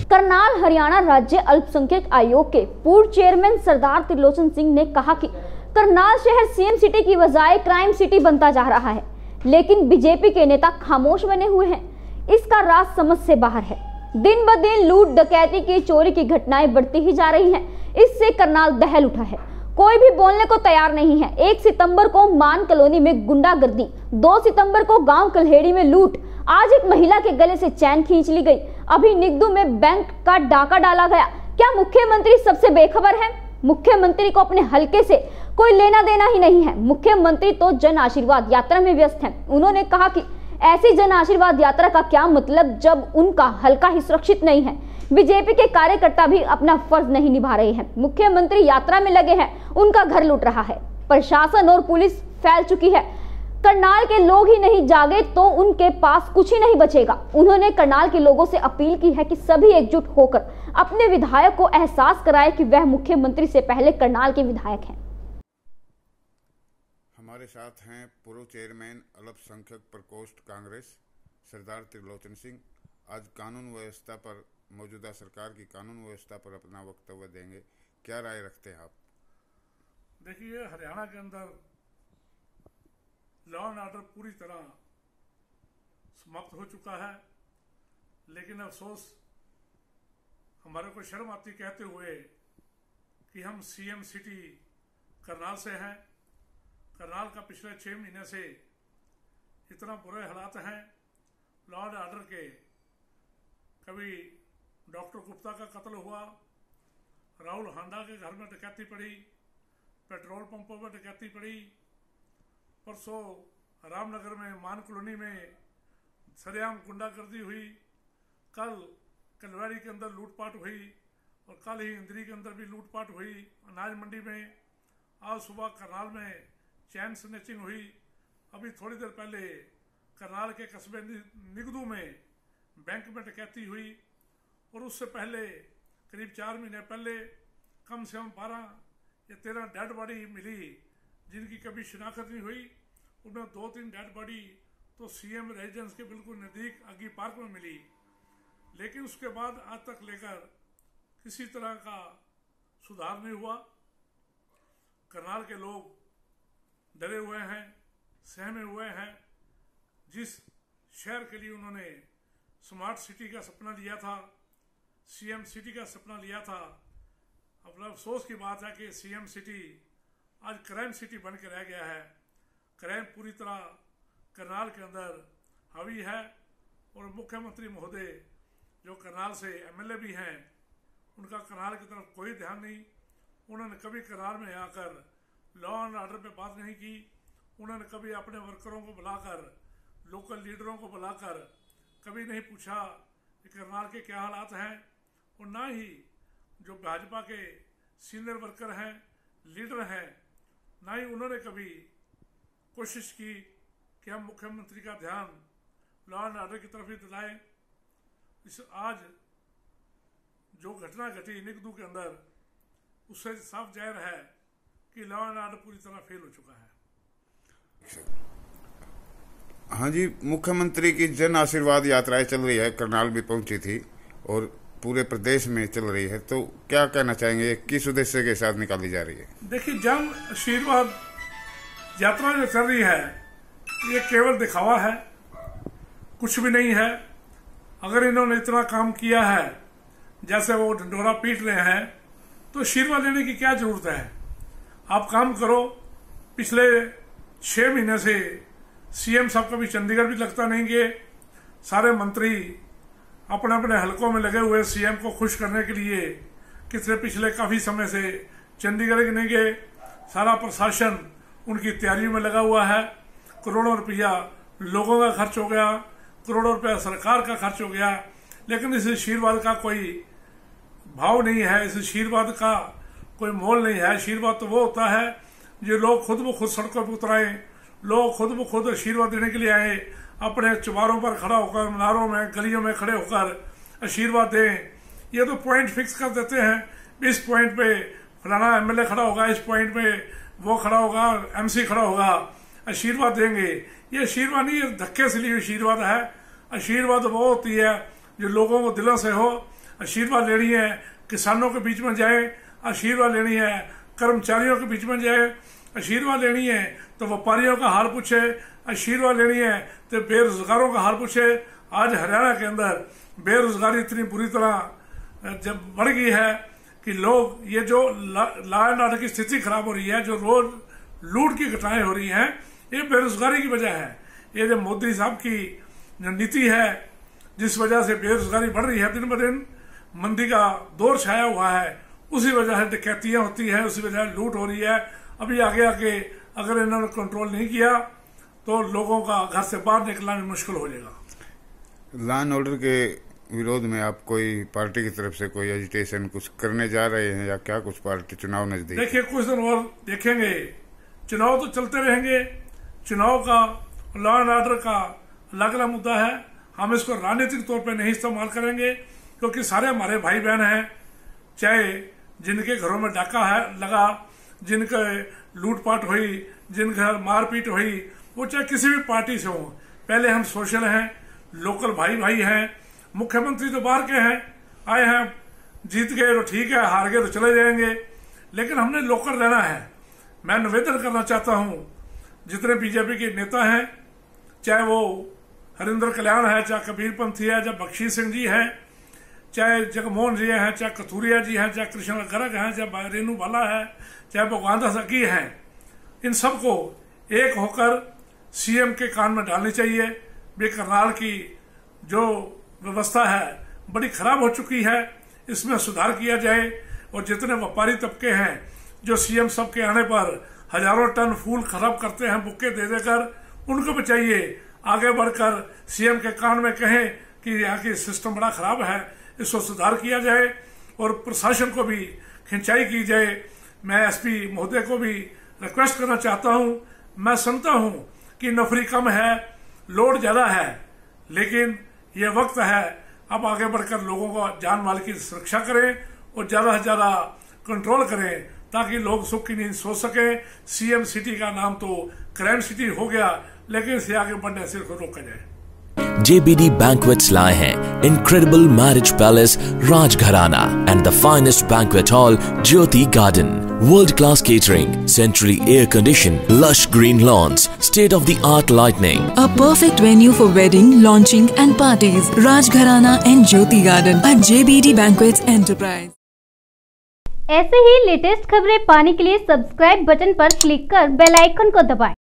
करनाल हरियाणा राज्य अल्पसंख्यक आयोग के पूर्व चेयरमैन सरदार त्रिलोचन सिंह ने कहा कि करनाल शहर सीएम सिटी की बजाय क्राइम सिटी बनता जा रहा है, लेकिन बीजेपी के नेता खामोश बने हुए हैं। इसका राज समझ से बाहर है। दिन ब दिन लूट, डकैती की, चोरी की घटनाएं बढ़ती ही जा रही हैं। इससे करनाल दहल उठा है। कोई भी बोलने को तैयार नहीं है। 1 सितंबर को मान कॉलोनी में गुंडागर्दी, 2 सितंबर को गांव कल्हेड़ी में लूट, आज एक महिला के गले से चैन खींच ली गई, अभी निगदू में बैंक का डाका डाला गया। क्या मुख्यमंत्री सबसे बेखबर है? मुख्यमंत्री को अपने हलके से कोई लेना देना ही नहीं है। मुख्यमंत्री तो जन आशीर्वाद यात्रा में व्यस्त हैं। उन्होंने कहा कि ऐसी जन आशीर्वाद यात्रा का क्या मतलब जब उनका हलका ही सुरक्षित नहीं है। बीजेपी के कार्यकर्ता भी अपना फर्ज नहीं निभा रहे हैं। मुख्यमंत्री यात्रा में लगे हैं, उनका घर लूट रहा है। प्रशासन और पुलिस फैल चुकी है। करनाल के लोग ही नहीं जागे तो उनके पास कुछ ही नहीं बचेगा। उन्होंने करनाल के लोगों से अपील की है कि सभी एकजुट होकर अपने विधायक को एहसास कराएं कि वह मुख्यमंत्री से पहले करनाल के विधायक हैं। हमारे साथ हैं पूर्व चेयरमैन अल्पसंख्यक प्रकोष्ठ कांग्रेस सरदार त्रिलोचन सिंह। आज कानून व्यवस्था पर, मौजूदा सरकार की कानून व्यवस्था पर अपना वक्तव्य देंगे। क्या राय रखते हैं आप? देखिए, हरियाणा के अंदर लॉ एंड ऑर्डर पूरी तरह समाप्त हो चुका है, लेकिन अफसोस हमारे को शर्म आती कहते हुए कि हम सीएम सिटी करनाल से हैं। करनाल का पिछले 6 महीने से इतना बुरे हालात हैं लॉ एंड ऑर्डर के। कभी डॉक्टर गुप्ता का कत्ल हुआ, राहुल हांडा के घर में डकैती पड़ी, पेट्रोल पंपों पर डकैती पड़ी, परसों रामनगर में मान कॉलोनी में सरेआम गुंडागर्दी हुई, कल कलवाड़ी के अंदर लूटपाट हुई और कल ही इंद्री के अंदर भी लूटपाट हुई, अनाज मंडी में। आज सुबह करनाल में चैन स्नैचिंग हुई। अभी थोड़ी देर पहले करनाल के कस्बे निगदू में बैंक में डकैती हुई और उससे पहले करीब 4 महीने पहले कम से कम 12 या 13 डेड बॉडी मिली जिनकी कभी शिनाख्त नहीं हुई। उनमें 2-3 डेड बॉडी तो सीएम रेजिडेंस के बिल्कुल नज़दीक अग्गी पार्क में मिली, लेकिन उसके बाद आज तक लेकर किसी तरह का सुधार नहीं हुआ। करनाल के लोग डरे हुए हैं, सहमे हुए हैं। जिस शहर के लिए उन्होंने स्मार्ट सिटी का सपना लिया था, सीएम सिटी का सपना लिया था, अब अफसोस की बात है कि सीएम सिटी आज क्राइम सिटी बन के रह गया है। क्राइम पूरी तरह करनाल के अंदर हावी है और मुख्यमंत्री महोदय जो करनाल से एमएलए भी हैं, उनका करनाल की तरफ कोई ध्यान नहीं। उन्होंने कभी करनाल में आकर लॉ एंड ऑर्डर पे बात नहीं की। उन्होंने कभी अपने वर्करों को बुलाकर, लोकल लीडरों को बुलाकर कभी नहीं पूछा कि करनाल के क्या हालात हैं, और ना ही जो भाजपा के सीनियर वर्कर हैं, लीडर हैं, ना ही उन्होंने कभी कोशिश की कि हम मुख्यमंत्री का ध्यान लॉ एंड ऑर्डर की तरफ ही दिलाएं। इस आज जो घटना घटी निगदू के अंदर, उससे साफ जाहिर है कि लॉ एंड ऑर्डर पूरी तरह फेल हो चुका है। हाँ जी, मुख्यमंत्री की जन आशीर्वाद यात्राएं चल रही है, करनाल भी पहुंची थी और पूरे प्रदेश में चल रही है, तो क्या कहना चाहेंगे, किस उद्देश्य के साथ निकाली जा रही है? देखिए, जन आशीर्वाद यात्रा जो चल रही है ये केवल दिखावा है, कुछ भी नहीं है। अगर इन्होंने इतना काम किया है जैसे वो ढंडोरा पीट रहे हैं, तो आशीर्वाद लेने की क्या जरूरत है? आप काम करो। पिछले 6 महीने से सीएम साहब कभी चंडीगढ़ भी लगता नहीं गए। सारे मंत्री अपने अपने हलकों में लगे हुए सीएम को खुश करने के लिए कितने पिछले काफी समय से चंडीगढ़ नहीं गए। सारा प्रशासन उनकी तैयारियों में लगा हुआ है। करोड़ों रुपया लोगों का खर्च हो गया, करोड़ों रुपया सरकार का खर्च हो गया, लेकिन इस आशीर्वाद का कोई भाव नहीं है, इस आशीर्वाद का कोई मोल नहीं है। आशीर्वाद तो वो होता है जो लोग खुद ब खुद सड़कों पर उतराए, लोग खुद ब खुद आशीर्वाद देने के लिए आए, अपने चौबारों पर खड़ा होकर, मीनारों में, गलियों में खड़े होकर आशीर्वाद दें। ये तो पॉइंट फिक्स कर देते हैं, इस पॉइंट पे फलाना एमएलए खड़ा होगा, इस पॉइंट पे वो खड़ा होगा, एमसी खड़ा होगा, आशीर्वाद देंगे। ये आशीर्वाद नहीं, धक्के से लिए आशीर्वाद है। आशीर्वाद वो होती है जो लोगों को दिलों से हो। आशीर्वाद लेनी है किसानों के बीच में जाए, आशीर्वाद लेनी है कर्मचारियों के बीच में जाए, आशीर्वाद लेनी है तो व्यापारियों का हाल पूछे, आशीर्वाद लेनी है तो बेरोजगारों का हाल पूछे। आज हरियाणा के अंदर बेरोजगारी इतनी बुरी तरह जब बढ़ गई है कि लोग, ये जो लॉ एंड ऑर्डर की स्थिति खराब हो रही है, जो रोज लूट की घटनाएं हो रही हैं, ये बेरोजगारी की वजह है। ये जो मोदी साहब की जो नीति है जिस वजह से बेरोजगारी बढ़ रही है, दिन ब दिन मंदी का दौर छाया हुआ है, उसी वजह से डकैतियां होती है, उसी वजह से लूट हो रही है। अभी आगे आगे अगर इन्होंने कंट्रोल नहीं किया तो लोगों का घर से बाहर निकलना भी मुश्किल हो जाएगा। लॉ एंड ऑर्डर के विरोध में आप कोई पार्टी की तरफ से कोई एजिटेशन कुछ करने जा रहे हैं या क्या? कुछ पार्टी चुनाव नजदीक, देखिए कुछ दिन और देखेंगे, चुनाव तो चलते रहेंगे। चुनाव का लॉ एंड ऑर्डर का अलग अलग मुद्दा है, हम इसको राजनीतिक तौर पे नहीं इस्तेमाल करेंगे क्योंकि सारे हमारे भाई बहन हैं, चाहे जिनके घरों में डाका है लगा, जिनके लूटपाट हुई, जिनके घर मारपीट हुई, वो चाहे किसी भी पार्टी से हो। पहले हम सोशल हैं, लोकल भाई भाई हैं। मुख्यमंत्री तो बाहर के हैं, आए हैं, जीत गए तो ठीक है, हार गए तो चले जाएंगे, लेकिन हमने लोकल रहना है। मैं निवेदन करना चाहता हूं जितने बीजेपी के नेता हैं, चाहे वो हरिंदर कल्याण है, चाहे कबीर पंथी है, चाहे बख्शी सिंह जी हैं, चाहे जगमोहन जी हैं, चाहे कथूरिया जी हैं, चाहे कृष्ण गर्ग हैं, चाहे रेणु बाला है, चाहे भगवान दास अकी हैं, इन सबको एक होकर सीएम के कान में डालनी चाहिए। करनाल की जो व्यवस्था है बड़ी खराब हो चुकी है, इसमें सुधार किया जाए और जितने व्यापारी तबके हैं जो सीएम साहब के आने पर हजारों टन फूल खराब करते हैं बुक्के दे देकर, उनको बचाइए। आगे बढ़कर सीएम के कान में कहें कि यहाँ की सिस्टम बड़ा खराब है, इसको सुधार किया जाए और प्रशासन को भी खिंचाई की जाए। मैं एसपी महोदय को भी रिक्वेस्ट करना चाहता हूँ, मैं सुनता हूँ कि नौकरी कम है, लोड ज्यादा है, लेकिन ये वक्त है अब आगे बढ़कर लोगों को जान माल की सुरक्षा करें और ज्यादा से ज्यादा कंट्रोल करें ताकि लोग सुख की नींद सो सके। सीएम सिटी का नाम तो क्राइम सिटी हो गया, लेकिन इसे आगे बढ़ने से रोका जाए। JBD Banquets लाए हैं incredible marriage palace Rajgharana and the finest banquet hall Jyoti Garden. World-class catering, centrally air-conditioned, lush green lawns, state-of-the-art lighting. A perfect venue for wedding, launching and parties. Rajgharana and Jyoti Garden at JBD Banquets Enterprise. ऐसे ही latest खबरें पाने के लिए subscribe button पर click कर bell icon को दबाएं।